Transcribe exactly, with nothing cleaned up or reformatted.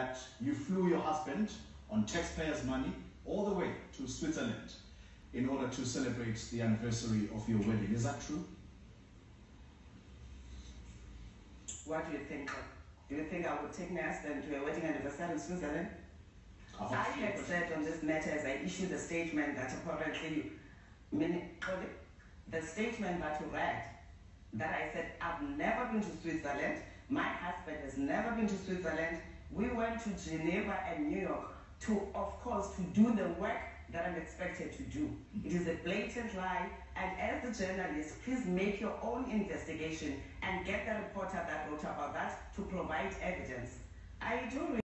that you flew your husband on taxpayers' money all the way to Switzerland in order to celebrate the anniversary of your wedding. Is that true? What do you think? Do you think I would take my husband to a wedding anniversary in Switzerland? I had said on this matter as I issued the statement that apparently, the statement that you read, that I said I've never been to Switzerland, my husband has never been to Switzerland. We went to Geneva and New York to, of course, to do the work that I'm expected to do. It is a blatant lie, and as the journalist, please make your own investigation and get the reporter that wrote about that to provide evidence. I do